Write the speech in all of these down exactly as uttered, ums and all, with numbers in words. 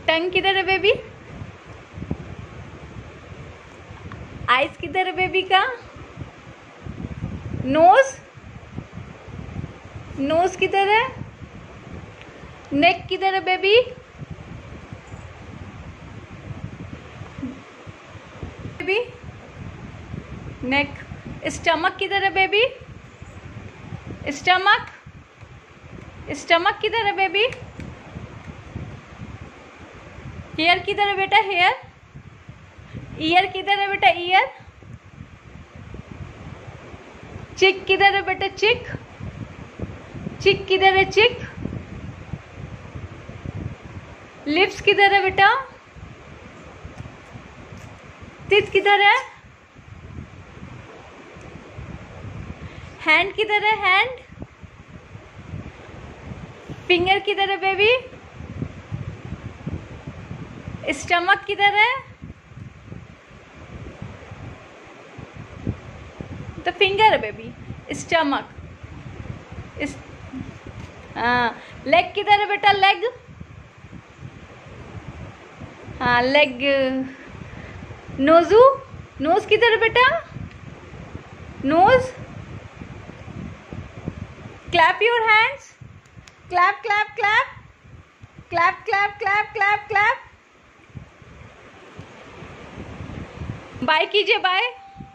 टंग किधर है baby? Eyes किधर है बेबी का? नोज, नोज किधर है? नेक किधर है बेबी? बेबी नेक। स्टमक किधर है बेबी? स्टमक, स्टमक किधर है बेबी? हेयर किधर है बेटा? हेयर। ईयर किधर है बेटा? ईयर। चिक किधर है बेटा? चिक। चिक किधर है? चिक। लिप्स किधर है बेटा? टीथ किधर है? हैंड किधर है? हैंड। फिंगर किधर है बेबी? स्टमक किधर है? तो फिंगर है बेबी, स्टमक। इस हाँ, लेग किधर है बेटा? लेग। हाँ लेग। नोजू, नोज किधर है बेटा? Nose. Clap your hands. Clap clap clap clap clap clap clap clap. Bye कीजिए, bye.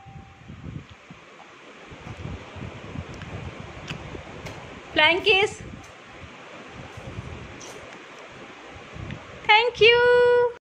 Flying kiss. Thank you.